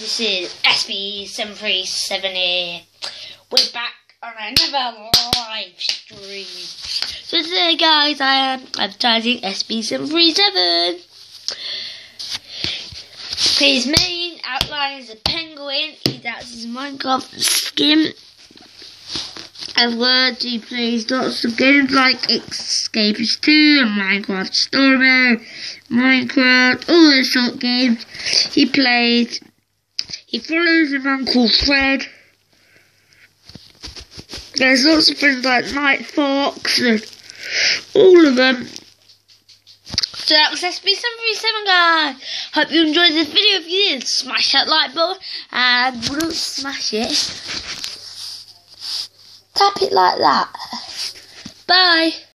this is SB737 here. We're back on another live stream. So today, guys, I am advertising SB737. His main outline is a penguin. That's his Minecraft skin. I've learned he plays lots of games like Escapist 2 and Minecraft Story, Minecraft, all those sort of games he plays. He follows a man called Fred. There's lots of friends like Night Fox and all of them. So that was SB737, guys. Hope you enjoyed this video. If you did, smash that like button, and don't smash it, tap it like that. Bye.